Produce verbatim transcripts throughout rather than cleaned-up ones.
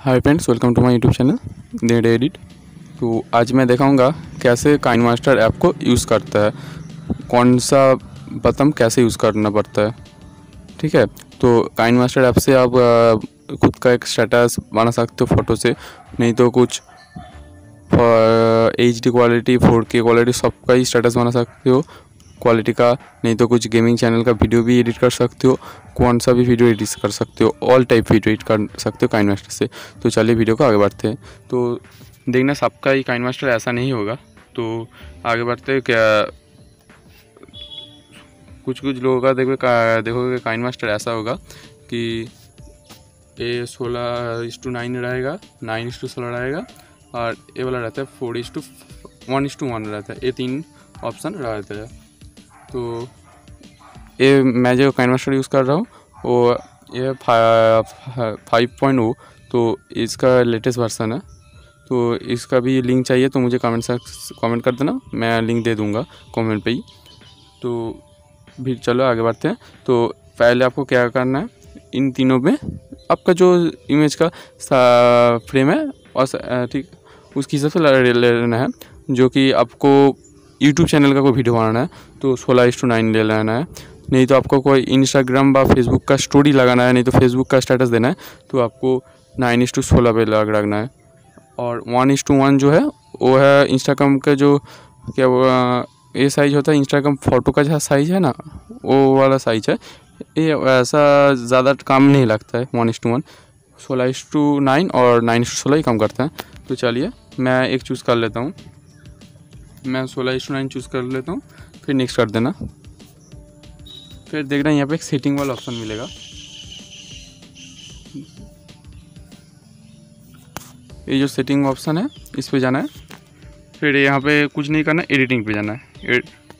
Hi friends, welcome to my YouTube channel Ned Edit. तो आज मैं दिखाऊंगा कैसे काइनमास्टर ऐप को यूज़ करता है, कौन सा बटन कैसे यूज़ करना पड़ता है। ठीक है, तो काइनमास्टर ऐप से आप आ, खुद का एक स्टेटस बना सकते हो फ़ोटो से, नहीं तो कुछ H D quality, four K quality सबका ही स्टेटस बना सकते हो क्वालिटी का, नहीं तो कुछ गेमिंग चैनल का वीडियो भी एडिट कर सकते हो, कौन सा भी वीडियो एडिट कर सकते हो, ऑल टाइप वीडियो एडिट कर सकते हो काइनमास्टर से। तो चलिए वीडियो को आगे बढ़ते हैं। तो देखना सबका ही काइनमास्टर ऐसा नहीं होगा, तो आगे बढ़ते क्या कुछ कुछ लोगों का देखो का, देखोगे काइनमास्टर ऐसा होगा कि ए सोलह इस टू नाइन रहेगा, नाइन इस टू सोलह रहेगा, और ए वाला रहता है four is to one is to one रहता है। ये तीन ऑप्शन रहता है। तो ये मैं जो काइनमास्टर यूज़ कर रहा हूँ वो ये फाइव पॉइंट ओ, तो इसका लेटेस्ट वर्सन है। तो इसका भी लिंक चाहिए तो मुझे कमेंट कमेंट कर देना, मैं लिंक दे दूँगा कमेंट पे ही। तो भी चलो आगे बढ़ते हैं। तो पहले आपको क्या करना है, इन तीनों में आपका जो इमेज का फ्रेम है और ठीक उसके हिसाब से ले लेना है। जो कि आपको यूट्यूब चैनल का कोई वीडियो बनाना है तो सोलह इस टू नाइन ले लेना है, नहीं तो आपको कोई इंस्टाग्राम व फेसबुक का स्टोरी लगाना है, नहीं तो फेसबुक का स्टेटस देना है तो आपको नाइन इस टू सोलह पे लग रखना है। और वन इस टू वन जो है वो है इंस्टाग्राम का जो क्या वो ये साइज़ होता है, इंस्टाग्राम फ़ोटो का जहाँ साइज़ है ना वो वाला साइज़ है। ये ऐसा ज़्यादा काम नहीं लगता है। वन इस टू वन, सोलह इस टू नाइन और नाइन इस टू सोलह ही काम करता है। तो चलिए मैं एक चूज़ कर लेता हूँ, मैं सोलह इस टू नाइन चूज़ कर लेता हूँ, फिर नेक्स्ट कर देना। फिर देखना यहाँ पे एक सेटिंग वाला ऑप्शन मिलेगा, ये जो सेटिंग ऑप्शन है इस पे जाना है। फिर यहाँ पे कुछ नहीं करना, एडिटिंग पे जाना है।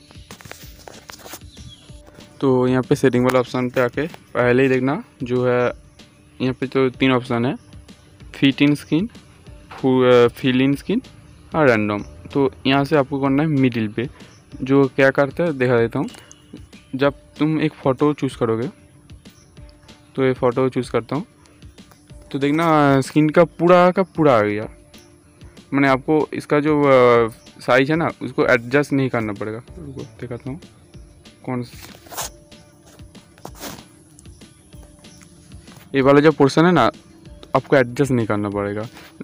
तो यहाँ पे सेटिंग वाला ऑप्शन पे आके पहले ही देखना जो है यहाँ पे तो तीन ऑप्शन है, fit in skin, fill in skin और रैंडम। तो यहाँ से आपको करना है मिडिल पे। जो क्या करता है दिखा देता हूँ। जब तुम एक फ़ोटो चूज़ करोगे तो ये फ़ोटो चूज़ करता हूँ तो देखना स्किन का पूरा का पूरा आ गया। मैंने आपको इसका जो साइज है ना उसको एडजस्ट नहीं करना पड़ेगा। उसको दिखाता हूँ कौन ये वाला जो पोर्शन है ना आपको एडजस्ट नहीं करना पड़ेगा।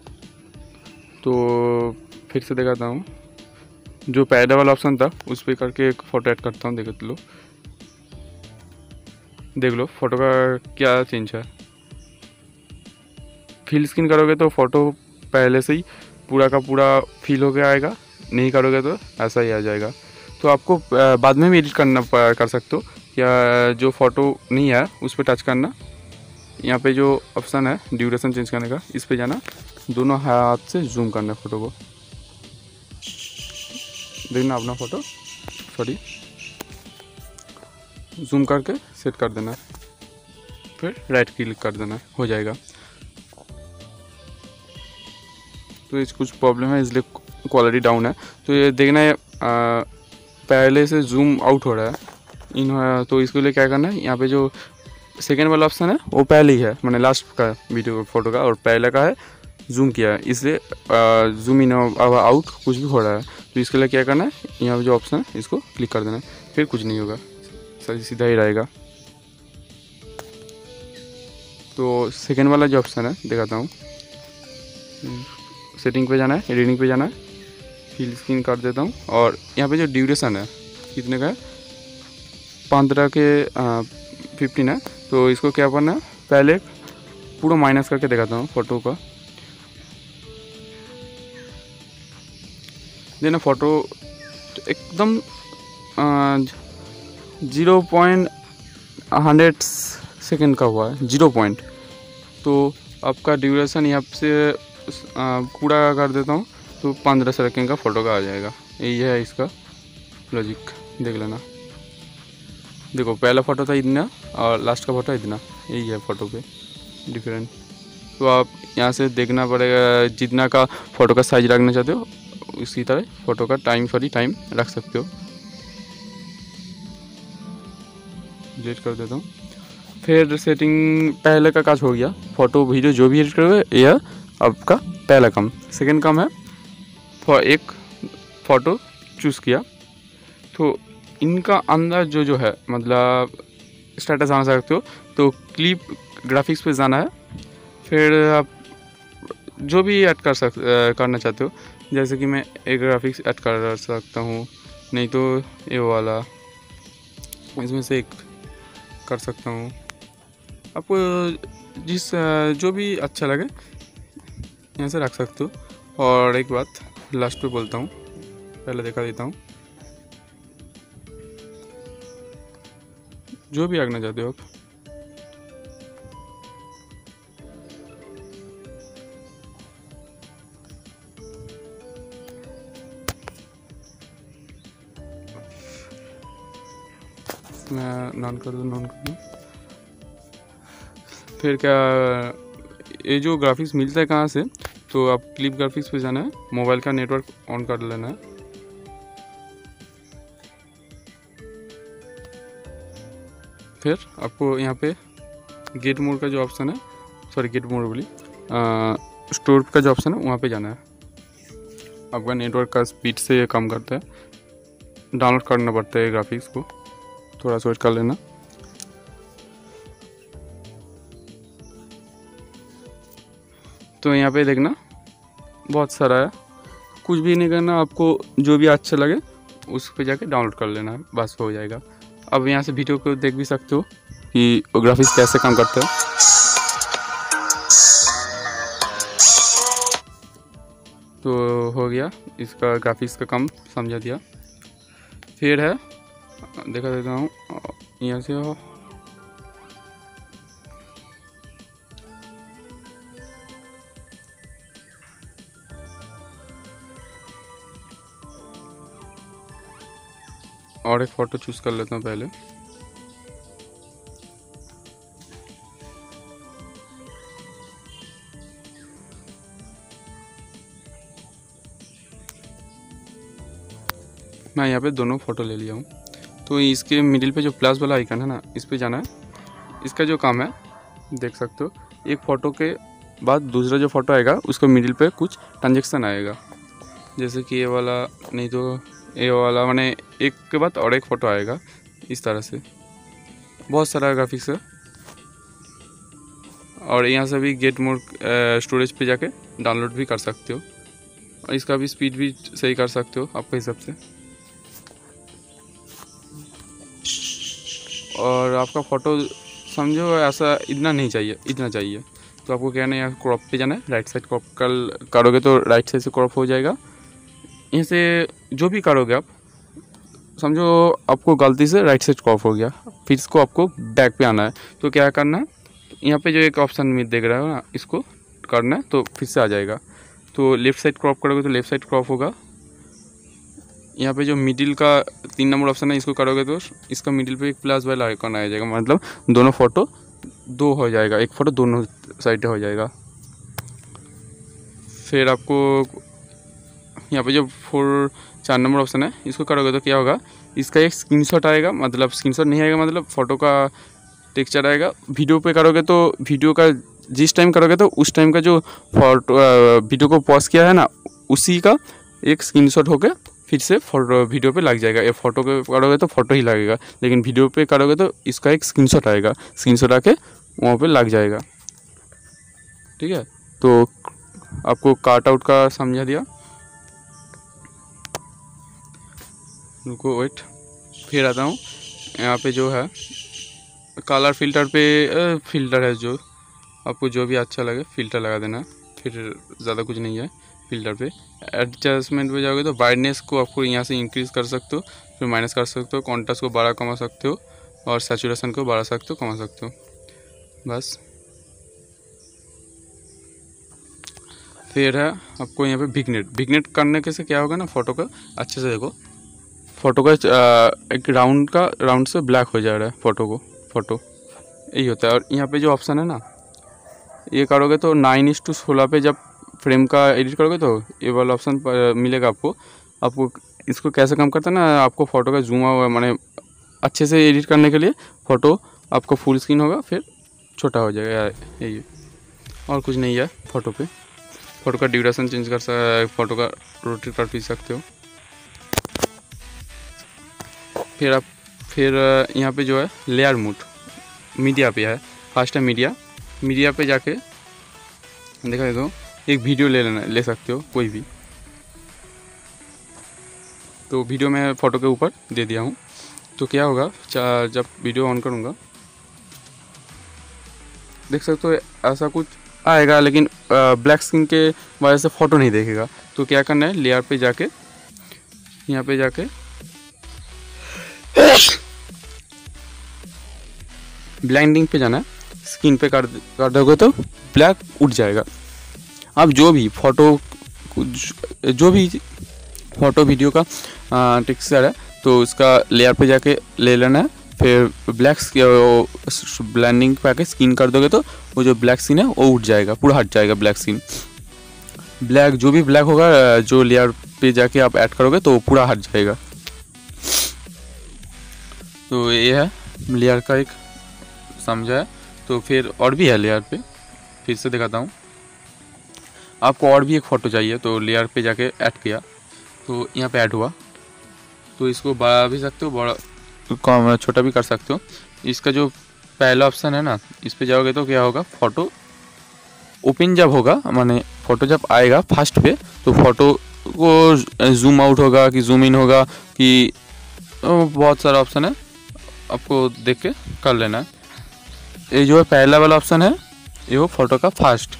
तो फिर से दिखाता हूँ, जो पहले वाला ऑप्शन था उस पर करके एक फ़ोटो ऐड करता हूँ। देख लो देख लो फ़ोटो का क्या चेंज है। फिल स्क्रीन करोगे तो फ़ोटो पहले से ही पूरा का पूरा फिल हो गया आएगा, नहीं करोगे तो ऐसा ही आ जाएगा। तो आपको बाद में भी एडिट करना कर सकते हो, या जो फ़ोटो नहीं है उस पर टच करना। यहाँ पे जो ऑप्शन है ड्यूरेशन चेंज करने का, इस पे जाना, दोनों हाथ से जूम करना फ़ोटो को। देखना अपना फ़ोटो सॉरी जूम करके सेट कर देना, फिर राइट क्लिक कर देना, हो जाएगा। तो इस कुछ प्रॉब्लम है इसलिए क्वालिटी डाउन है। तो ये देखना है आ, पहले से जूम आउट हो रहा है इन। तो इसके लिए क्या करना है, यहाँ पे जो सेकेंड वाला ऑप्शन है वो पहले ही है, मैंने लास्ट का वीडियो फोटो का, और पहले का है जूम किया है, इसलिए जूम इन आउट कुछ भी हो रहा है। तो इसके लिए क्या करना है, यहाँ पे जो ऑप्शन है इसको क्लिक कर देना है, फिर कुछ नहीं होगा, सही सीधा ही रहेगा। तो सेकेंड वाला जो ऑप्शन है दिखाता हूँ, सेटिंग पे जाना है, एडिटिंग पे जाना है, फिल स्क्रीन कर देता हूँ, और यहाँ पे जो ड्यूरेशन है कितने का है, पंद्रह के फिफ्टीन है। तो इसको क्या करना है, पहले पूरा माइनस करके दिखाता हूँ फ़ोटो का। देना फ़ोटो तो एकदम ज़ीरो पॉइंट हंड्रेड सेकेंड का हुआ है, ज़ीरो पॉइंट। तो आपका ड्यूरेशन यहाँ से आ, पूरा कर देता हूँ तो पंद्रह सेकेंड का फ़ोटो का आ जाएगा। यही है इसका लॉजिक, देख लेना। देखो पहला फ़ोटो था इतना और लास्ट का फ़ोटो इतना, यही है फ़ोटो पे डिफरेंट। तो आप यहाँ से देखना पड़ेगा, जितना का फ़ोटो का साइज रखना चाहते हो उसी तरह फ़ोटो का टाइम सॉरी टाइम रख सकते हो। जेट कर देता हूँ। फिर सेटिंग पहले का काज हो गया, फ़ोटो वीडियो जो भी एडिट करोगे यह आपका पहला काम। सेकंड काम है फॉर एक फ़ोटो चूज़ किया तो इनका अंदर जो जो है मतलब स्टेटस जाना सकते हो, तो क्लिप ग्राफिक्स पे जाना है। फिर आप जो भी ऐड कर सक करना चाहते हो, जैसे कि मैं एक ग्राफिक्स ऐड कर सकता हूँ, नहीं तो ये वाला इसमें से एक कर सकता हूँ। आपको जिस जो भी अच्छा लगे यहाँ से रख सकते हो। और एक बात लास्ट पे बोलता हूँ, पहले दिखा देता हूँ, जो भी रखना चाहते हो आप, मैं नॉन कर दूँ नॉन कर दूँ। फिर क्या ये जो ग्राफिक्स मिलता है कहाँ से, तो आप क्लिप ग्राफिक्स पे जाना है, मोबाइल का नेटवर्क ऑन कर लेना है। फिर आपको यहाँ पे गेट मोड का जो ऑप्शन है, सॉरी गेट मोड बोली स्टोर का जो ऑप्शन है वहाँ पे जाना है। आपका नेटवर्क का स्पीड से ये कम करता है, डाउनलोड करना पड़ता है ग्राफिक्स को, थोड़ा सोच कर लेना। तो यहाँ पे देखना बहुत सारा है, कुछ भी नहीं करना, आपको जो भी अच्छा लगे उस पे जाके डाउनलोड कर लेना है, बस हो जाएगा। अब यहाँ से वीडियो को देख भी सकते हो कि ग्राफिक्स कैसे काम करता है। तो हो गया, इसका ग्राफिक्स का काम समझा दिया। फिर है देखा देता हूँ यहाँ से हो और एक फ़ोटो चूज़ कर लेता हूँ पहले। मैं यहाँ पे दोनों फ़ोटो ले लिया हूँ। तो इसके मिडिल पे जो प्लस वाला आइकन है ना, इस पे जाना है। इसका जो काम है देख सकते हो, एक फ़ोटो के बाद दूसरा जो फ़ोटो आएगा उसको मिडिल पे कुछ ट्रांजेक्शन आएगा, जैसे कि ये वाला, नहीं तो ये वाला, माने एक के बाद और एक फ़ोटो आएगा इस तरह से। बहुत सारा ग्राफिक्स है। और यहाँ से भी गेट मोड स्टोरेज पे जाके डाउनलोड भी कर सकते हो, और इसका भी स्पीड भी सही कर सकते हो आपके हिसाब से। और आपका फ़ोटो समझो ऐसा इतना नहीं चाहिए, इतना चाहिए, तो आपको क्या है ना, यहाँ क्रॉप पे जाना है। राइट साइड क्रॉप कर करोगे तो राइट साइड से क्रॉप हो जाएगा। यहाँ से जो भी करोगे आप, समझो आपको गलती से राइट साइड क्रॉप हो गया, फिर इसको आपको बैक पे आना है। तो क्या करना है, यहाँ पे जो एक ऑप्शन में देख रहा हो ना, इसको करना है तो फिर से आ जाएगा। तो लेफ़्ट साइड क्रॉप करोगे तो लेफ़्ट साइड क्रॉप होगा। यहाँ पे जो मिडिल का तीन नंबर ऑप्शन है, इसको करोगे तो इसका मिडिल पे एक प्लस वाला आइकन आ जाएगा, मतलब दोनों फ़ोटो दो हो जाएगा, एक फ़ोटो दोनों साइड हो जाएगा। फिर आपको यहाँ पे जो फोर चार नंबर ऑप्शन है, इसको करोगे तो क्या होगा, इसका एक स्क्रीनशॉट आएगा, मतलब स्क्रीनशॉट नहीं आएगा, मतलब फ़ोटो का टेक्सचर आएगा। वीडियो पे करोगे तो वीडियो का जिस टाइम करोगे तो उस टाइम का जो फोटो वीडियो को पॉज किया है ना, उसी का एक स्क्रीनशॉट होकर फिर से फोटो वीडियो पे लग जाएगा। ये फ़ोटो पे करोगे तो फ़ोटो ही लगेगा, लेकिन वीडियो पे करोगे तो इसका एक स्क्रीनशॉट आएगा, स्क्रीनशॉट आके वहाँ पे लग जाएगा। ठीक है, तो आपको काट आउट का समझा दिया। रुको वेट, फिर आता हूँ। यहाँ पे जो है कलर फिल्टर पे फिल्टर है, जो आपको जो भी अच्छा लगे फ़िल्टर लगा देना, फिर ज़्यादा कुछ नहीं है। फ़िल्टर पे एडजस्टमेंट पे जाओगे तो ब्राइटनेस को आपको यहाँ से इंक्रीज़ कर सकते हो, फिर माइनस कर सकते हो, कॉन्ट्रास्ट को बड़ा कमा सकते हो, और सैचुरेशन को बढ़ा सकते हो, कमा सकते हो, बस। फिर है आपको यहाँ पे विग्नेट। विग्नेट करने के से क्या होगा ना, फ़ोटो का अच्छे से देखो, फ़ोटो का एक राउंड का राउंड से ब्लैक हो जा रहा है फ़ोटो को, फ़ोटो यही होता है। और यहाँ पे जो ऑप्शन है ना, ये करोगे तो नाइन इस टू सोलह पे जब फ्रेम का एडिट करोगे तो ये वाला ऑप्शन मिलेगा आपको। आपको इसको कैसे काम करता है ना, आपको फ़ोटो का जूम हुआ माने अच्छे से एडिट करने के लिए फ़ोटो आपका फुल स्क्रीन होगा, फिर छोटा हो जाएगा यही, और कुछ नहीं है। फ़ोटो पे फ़ोटो का ड्यूरेशन चेंज कर सकते, फ़ोटो का रोटेट कर भी सकते हो। फिर आप फिर यहाँ पे जो है लेयर मोड मीडिया पे है, फास्ट है मीडिया। मीडिया पे जाके देखा दो, एक वीडियो ले लेना ले सकते हो कोई भी। तो वीडियो मैं फ़ोटो के ऊपर दे दिया हूँ। तो क्या होगा, जब वीडियो ऑन करूँगा देख सकते हो ऐसा कुछ आएगा, लेकिन ब्लैक स्क्रीन के वजह से फ़ोटो नहीं देखेगा। तो क्या करना है, लेयर पे जाके यहाँ पे जाके ब्लेंडिंग पे जाना है, स्क्रीन पे कर कर दोगे तो ब्लैक उठ जाएगा। अब जो भी फ़ोटो जो भी फ़ोटो वीडियो का टेक्सचर है तो उसका लेयर पे जाके ले लेना है, फिर ब्लैक ब्लेंडिंग पे आके स्क्रीन कर दोगे तो वो जो ब्लैक स्क्रीन है वो उठ जाएगा, पूरा हट जाएगा ब्लैक स्क्रीन। ब्लैक जो भी ब्लैक होगा जो लेयर पे जाके आप ऐड करोगे तो वो पूरा हट जाएगा। तो ये है लेयर का एक समझा है। तो फिर और भी है लेयर पे, फिर से दिखाता हूँ। आपको और भी एक फ़ोटो चाहिए तो लेयर पे जाके ऐड किया तो यहाँ पे ऐड हुआ। तो इसको बढ़ा भी सकते हो, बड़ा कम छोटा भी कर सकते हो। इसका जो पहला ऑप्शन है ना, इस पे जाओगे तो क्या होगा, फ़ोटो ओपन जब होगा, माने फ़ोटो जब आएगा फर्स्ट पे तो फ़ोटो को जूम आउट होगा कि जूम इन होगा कि बहुत सारा ऑप्शन है, आपको देख के कर लेना है। ये जो है पहला वाला ऑप्शन है ये वो फ़ोटो का फास्ट।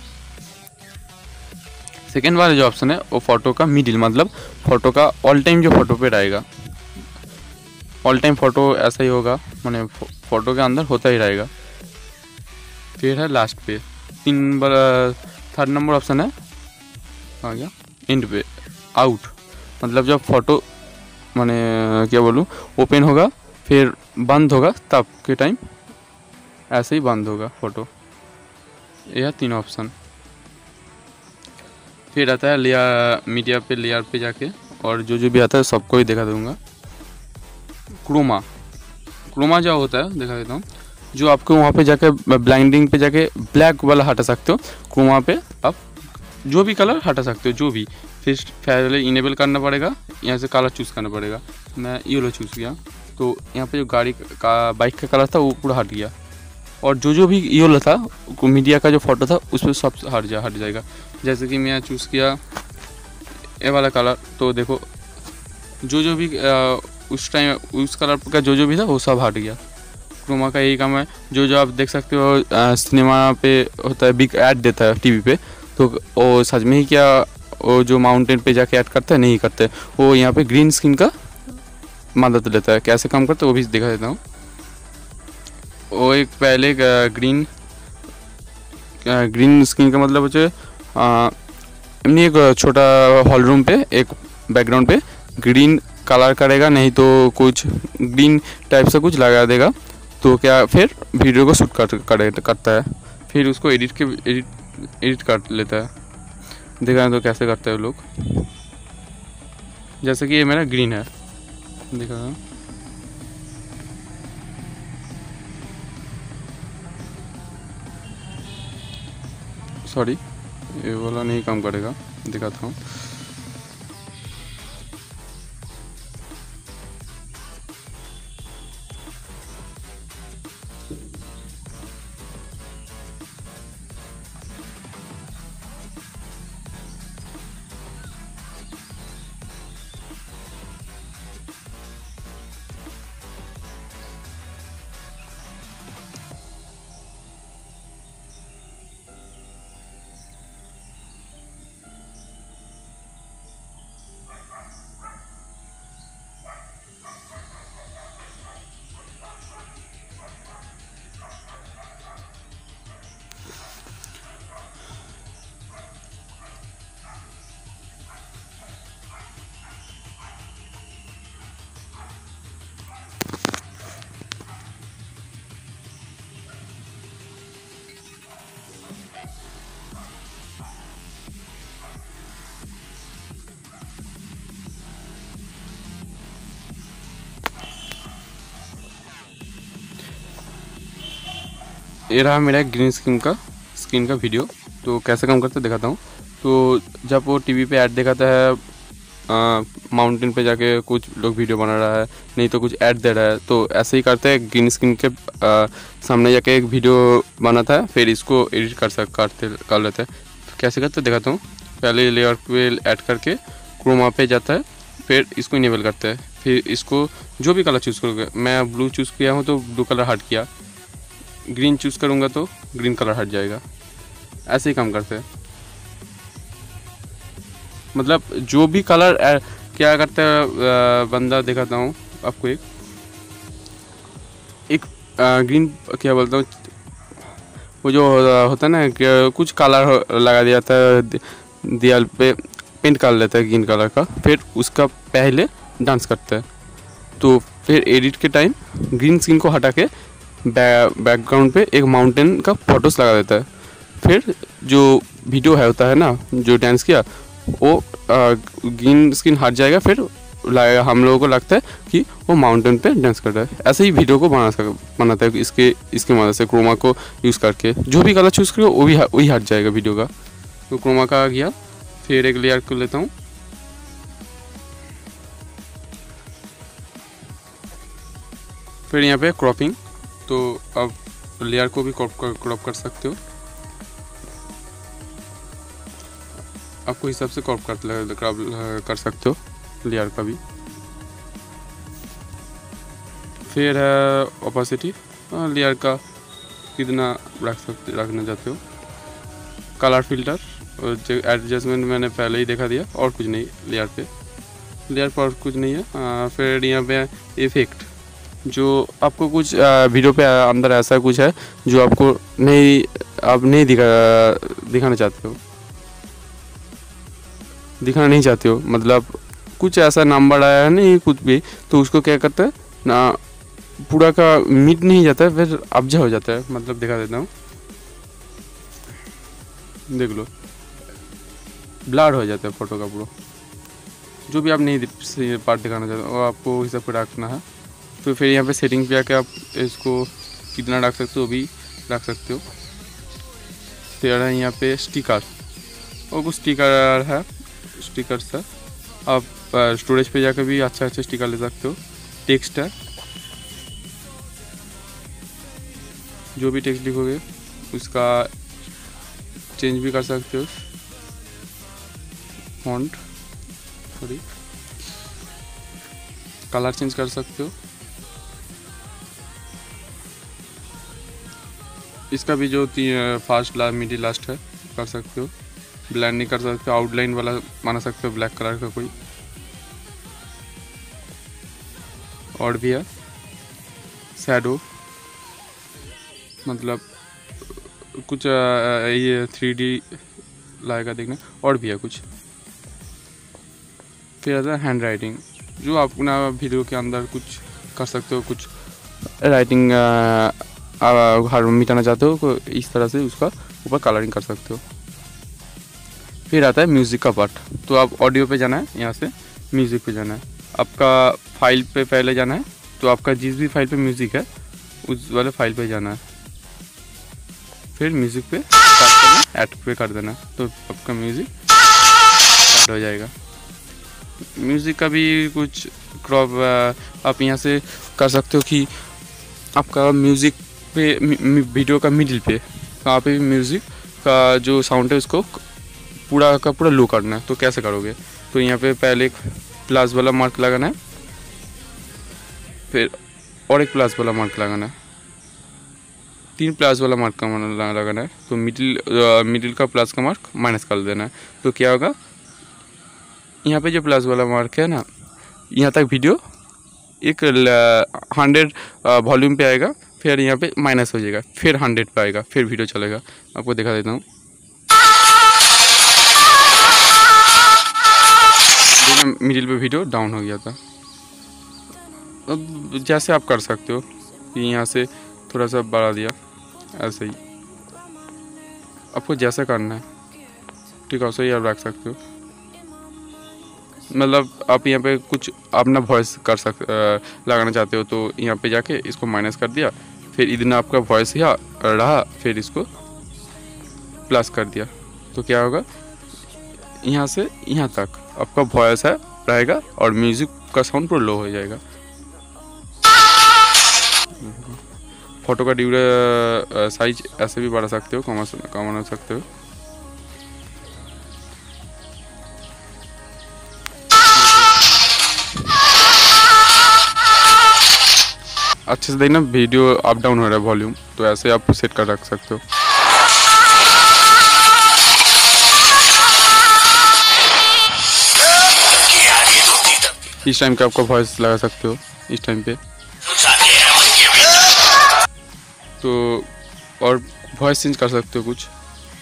सेकेंड वाला जो ऑप्शन है वो फ़ोटो का मिडिल, मतलब फ़ोटो का ऑल टाइम जो फ़ोटो पे रहेगा, ऑल टाइम फ़ोटो ऐसा ही होगा, माने फ़ोटो के अंदर होता ही रहेगा। फिर है लास्ट पे तीन बार थर्ड नंबर ऑप्शन है आ गया एंड पे आउट, मतलब जब फ़ोटो माने क्या बोलूँ ओपन होगा फिर बंद होगा तब के टाइम ऐसे ही बंद होगा फ़ोटो। यह तीन ऑप्शन। फिर आता है लेयर मीडिया पे, लेयर पे जाके और जो जो भी आता है सबको ही दिखा दूंगा। क्रोमा क्रोमा जो होता है दिखा देता हूँ, जो आपको वहाँ पे जाके ब्लाइंडिंग पे जाके ब्लैक वाला हटा सकते हो। क्रोमा पे आप जो भी कलर हटा सकते हो, जो भी। फिर पहले इनेबल करना पड़ेगा, यहाँ से कलर चूज़ करना पड़ेगा। मैं येलो चूज़ किया तो यहाँ पे जो गाड़ी का बाइक का कलर था वो पूरा हट गया, और जो जो भी येलो था मीडिया का जो फ़ोटो था उस पर सब हट जा हट जाएगा। जैसे कि मैं चूज़ किया ये वाला कलर, तो देखो जो जो भी आ, उस टाइम उस कलर का जो जो भी था वो सब हट गया। क्रोमा का यही काम है। जो जो आप देख सकते हो सिनेमा पे होता है, बिग ऐड देता है टीवी पे, तो वो सच में ही क्या वो जो माउंटेन पे जाके ऐड करता है, नहीं करते, वो यहाँ पे ग्रीन स्क्रीन का मदद लेता है। कैसे काम करता है वो भी दिखा देता हूँ। वो एक पहले ग्रीन ग्रीन स्क्रीन का मतलब जो एमनी एक छोटा हॉल रूम पे एक बैकग्राउंड पे ग्रीन कलर करेगा, नहीं तो कुछ ग्रीन टाइप से कुछ लगा देगा, तो क्या फिर वीडियो को शूट कर, कर करता है, फिर उसको एडिट के एडिट एडिट कर लेता है। देखा तो कैसे करते हैं लोग। जैसे कि ये मेरा ग्रीन है, देखा सॉरी ये वाला नहीं काम करेगा, दिखाता हूँ। ये रहा मेरा ग्रीन स्क्रीन का स्क्रीन का वीडियो। तो कैसे काम करते दिखाता हूँ। तो जब वो टीवी पे ऐड दिखाता है, माउंटेन पे जाके कुछ लोग वीडियो बना रहा है, नहीं तो कुछ ऐड दे रहा है, तो ऐसे ही करते हैं। ग्रीन स्क्रीन के आ, सामने जाके एक वीडियो बनाता है, फिर इसको एडिट कर सक करते कर लेते हैं। कैसे करते दिखाता हूँ। पहले लेयर पे ऐड करके क्रोमा पे जाता है, फिर इसको इनेबल करते हैं। फिर इसको जो भी कलर चूज़ करोगे, मैं ब्लू चूज़ किया हूँ तो ब्लू कलर हट किया, ग्रीन चूज़ करूँगा तो ग्रीन कलर हट जाएगा। ऐसे ही काम करते हैं। मतलब जो भी कलर क्या करता है बंदा, दिखाता हूँ आपको। एक एक ग्रीन क्या बोलता हूँ, वो जो होता है ना कि कुछ कलर लगा दिया था दीवार पे, पेंट कर लेता है ग्रीन कलर का, फिर उसका पहले डांस करता है। तो फिर एडिट के टाइम ग्रीन स्क्रीन को हटा के बैकग्राउंड पे एक माउंटेन का फोटोस लगा देता है। फिर जो वीडियो है होता है ना, जो डांस किया, वो ग्रीन स्क्रीन हट जाएगा, फिर हम लोगों को लगता है कि वो माउंटेन पे डांस कर रहा है। ऐसे ही वीडियो को बना सक बनाता है इसके इसके मदद से, क्रोमा को यूज़ करके। जो भी कलर चूज़ करो वो भी वही हट जाएगा वीडियो का। तो क्रोमा का आ गया। फिर एक लेयर को लेता हूँ, फिर यहाँ पे क्रॉपिंग। तो अब लेयर को भी क्रॉप कर, क्रॉप कर सकते हो, आपको हिसाब से क्रॉप कर क्रॉप कर सकते हो लेयर का भी। फिर है ओपेसिटी, लेयर का कितना रख सकते रखना चाहते हो। कलर फिल्टर और एडजस्टमेंट मैंने पहले ही देखा दिया, और कुछ नहीं लेयर पे लेयर पर और कुछ नहीं है। आ, फिर यहाँ पे इफेक्ट, जो आपको कुछ वीडियो पे अंदर ऐसा कुछ है जो आपको नहीं आप नहीं दिखा दिखाना चाहते हो दिखाना नहीं चाहते हो मतलब कुछ ऐसा नंबर आया है नहीं कुछ भी, तो उसको क्या करता है ना, पूरा का मिट नहीं जाता है, फिर अब्जा हो जाता है। मतलब दिखा देता हूँ, देख लो, ब्लर हो जाता है फोटो का पूरा। जो भी आप नहीं पार्ट दिखाना चाहते हो वो आपको हिसाब से रखना है। तो फिर यहाँ पे सेटिंग पे आके आप इसको कितना रख सकते हो भी रख सकते हो। फिर है यहाँ पे स्टिकर, और कुछ स्टिकर है स्टिकर है आप स्टोरेज पे जाकर भी अच्छा अच्छा स्टिकर ले सकते हो। टेक्स्ट है, जो भी टेक्स्ट लिखोगे उसका चेंज भी कर सकते हो, फॉन्ट सॉरी कलर चेंज कर सकते हो। इसका भी जो फास्ट लास्ट मिडिल लास्ट है कर सकते हो। ब्लेंड नहीं कर सकते, आउटलाइन वाला बना सकते हो ब्लैक कलर का कोई। और भी है शैडो, मतलब कुछ ये थ्री डी लाएगा देखने। और भी है कुछ। फिर आता है हैंड राइटिंग, जो आप अपना वीडियो के अंदर कुछ कर सकते हो, कुछ राइटिंग हर मिटाना चाहते हो इस तरह से उसका ऊपर कलरिंग कर सकते हो। फिर आता है म्यूज़िक का पार्ट। तो आप ऑडियो पे जाना है, यहाँ से म्यूज़िक पे जाना है। आपका फाइल पे पहले जाना है, तो आपका जिस भी फाइल पे म्यूज़िक है उस वाले फाइल पे जाना है। फिर म्यूज़िक पे ऐड पे कर देना, तो आपका म्यूज़िक ऐड हो जाएगा। म्यूज़िक का भी कुछ क्रॉप आप यहाँ से कर सकते हो कि आपका म्यूज़िक पे वीडियो का मिडिल पे वहाँ पे म्यूज़िक का जो साउंड है उसको पूरा का पूरा लो करना है। तो कैसे करोगे, तो यहाँ पे पहले एक प्लस वाला मार्क लगाना है, फिर और एक प्लस वाला मार्क लगाना है, तीन प्लस वाला मार्क का लगाना है। तो मिडिल मिडिल का प्लस का मार्क माइनस कर देना है। तो क्या होगा, यहाँ पे जो प्लस वाला मार्क है ना, यहाँ तक वीडियो एक हंड्रेड वॉल्यूम पे आएगा, फिर यहाँ पे माइनस हो जाएगा, फिर हंड्रेड पे आएगा, फिर वीडियो चलेगा। आपको दिखा देता हूँ, मिडिल पे वीडियो डाउन हो गया था। अब जैसे आप कर सकते हो कि यहाँ से थोड़ा सा बढ़ा दिया, ऐसे ही आपको जैसा करना है ठीक है वैसे ही आप रख सकते हो। मतलब आप यहाँ पे कुछ अपना वॉइस कर सक लगाना चाहते हो, तो यहाँ पे जाके इसको माइनस कर दिया, फिर इधर आपका वॉइस यहाँ रहा, फिर इसको प्लस कर दिया तो क्या होगा, यहाँ से यहाँ तक आपका वॉइस है रहेगा और म्यूज़िक का साउंड पूरा लो हो जाएगा। फोटो का ड्यूरे साइज ऐसे भी बढ़ा सकते हो, कमा कमा सकते हो। अच्छे से देखना वीडियो अप डाउन हो रहा है वॉल्यूम, तो ऐसे आप सेट कर रख सकते हो। इस टाइम का आपका वॉइस लगा सकते हो इस टाइम पे, तो और वॉइस चेंज कर सकते हो कुछ।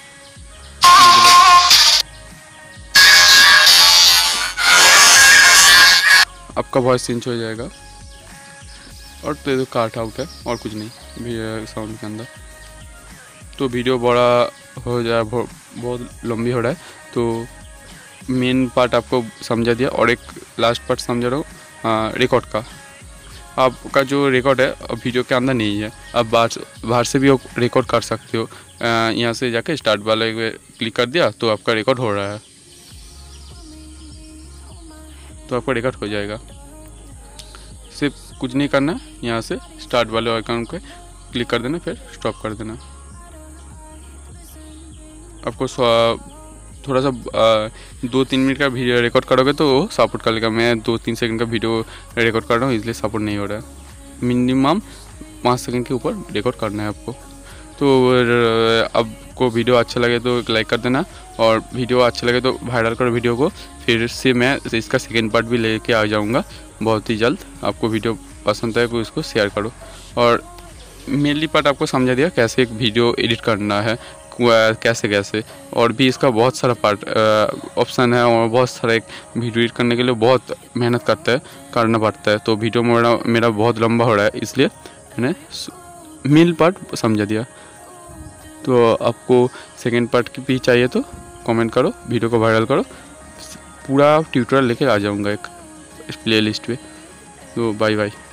आपका वॉइस चेंज हो जाएगा। और तो ये काट आउट है और कुछ नहीं साउंड के अंदर। तो वीडियो बड़ा हो जाए, बहुत लंबी हो रहा है, तो मेन पार्ट आपको समझा दिया और एक लास्ट पार्ट समझा रहा हूँ रिकॉर्ड का। आपका जो रिकॉर्ड है अब वीडियो के अंदर नहीं है, आप बाहर बाहर से भी रिकॉर्ड कर सकते हो। यहाँ से जाके स्टार्ट वाले पे क्लिक कर दिया तो आपका रिकॉर्ड हो रहा है, तो आपका रिकॉर्ड हो जाएगा। सिर्फ कुछ नहीं करना है, यहाँ से स्टार्ट वाले आइकन पे क्लिक कर देना, फिर स्टॉप कर देना। आपको थोड़ा सा दो तीन मिनट का वीडियो रिकॉर्ड करोगे तो सपोर्ट कर लेगा। मैं दो तीन सेकंड का वीडियो रिकॉर्ड कर रहा हूँ, इसलिए सपोर्ट नहीं हो रहा है। मिनिमम पाँच सेकंड के ऊपर रिकॉर्ड करना है आपको। तो आपको वीडियो अच्छा लगे तो लाइक कर देना, और वीडियो अच्छा लगे तो वायरल करो वीडियो को। फिर से मैं इसका सेकेंड पार्ट भी लेके आ जाऊँगा बहुत ही जल्द। आपको वीडियो पसंद है तो इसको शेयर करो। और मेनली पार्ट आपको समझा दिया कैसे एक वीडियो एडिट करना है, कैसे कैसे, और भी इसका बहुत सारा पार्ट ऑप्शन है, और बहुत सारा एक वीडियो एडिट करने के लिए बहुत मेहनत करता है करना पड़ता है। तो वीडियो मेरा मेरा बहुत लंबा हो रहा है, इसलिए मैंने मेन पार्ट समझा दिया। तो आपको सेकेंड पार्ट की भी चाहिए तो कमेंट करो, वीडियो को वायरल करो। पूरा ट्यूटोरियल लेके आ जाऊँगा एक प्ले लिस्ट पे। तो बाय बाय।